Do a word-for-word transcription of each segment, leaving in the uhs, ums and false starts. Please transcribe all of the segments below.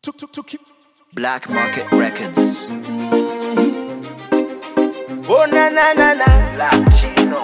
to, to, to keep Black Market Records. mm-hmm. Oh na na na na Latihno.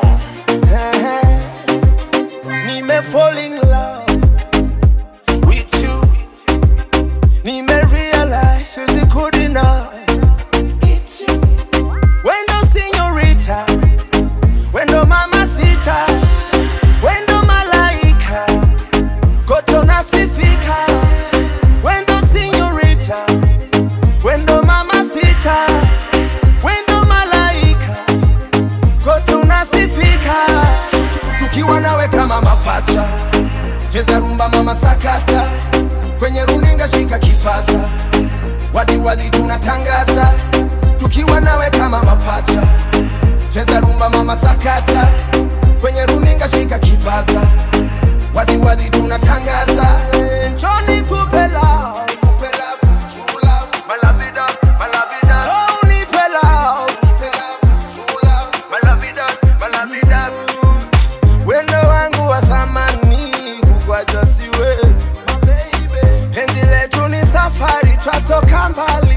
Nime fall in love with you. Nime realize it's good enough. It's you. When do señorita, when do mamacita, when do malaika, koto nasifika. When do señorita, when do mamacita, when do malaika, koto nasifika. Tukiwa nawe kama mapacha, cheza rumba mama sakata, kwenye runinga shika kipaza, wazi wazi tunatangaza. Tukiwa nawe kama mapacha, cheza rumba mama sakata, kwenye runinga shika kipaza, wazi wazi tunatangaza. Njoni kupe love, kupe love, true love, malavida, malavida. Njoni kupe love, kupe love, true love, malavida, malavida. Wendo wangu wa thamani, kukwacha siwezi, baby. Penzi letu ni safari, twatoka mbali.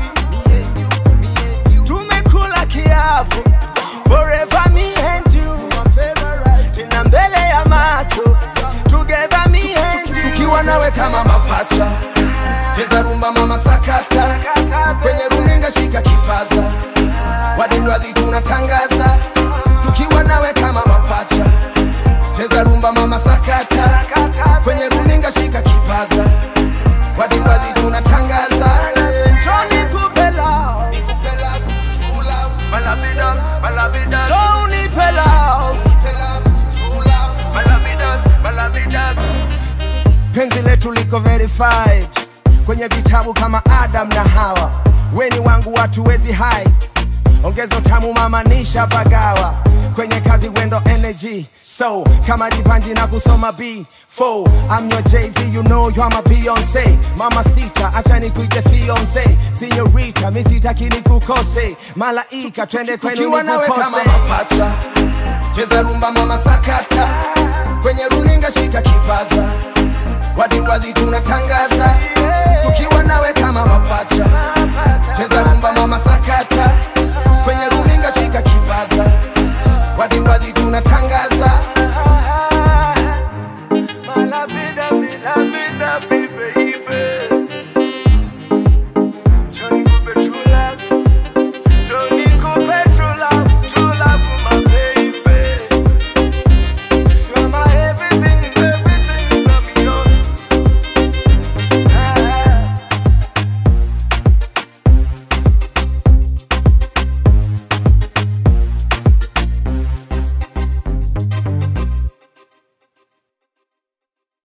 Tumekula kiapo, forever me and you. Tena mbele ya macho, together me and you. Tukiwa nawe kama mapacha, cheza rumba mama sakata, kwenye runinga shika kipaza, wazi wazi tunatangaza. Tukiwa nawe kama mapacha, cheza rumba mama sakata, kwenye runinga shika kipaza, wazi wazi tunatangaza. Njoni kupe love, nikupe love, true love, malavida, malavida. Njoni kupe love, nikupe love, true love, malavida, malavida. Penzi letu liko verified kwenye vitabu kama Adam na Hawa. Weni wangu watu wezi hide, ongezo tamu mama nisha bagawa. Kwenye kazi wendo energy, so kama dipanji na kusoma B four. I'm your Jay-Z, you know you're my Beyonce. Mama sita, acha nikuite fiance. Señorita, mi sitaki nikukose. Malaika, twende kwenu nikukose. Tukiwa nawe kama mapacha, cheza rumba mama sakata, kwenye runinga shika kipaza, wazi wazi tunatangaza.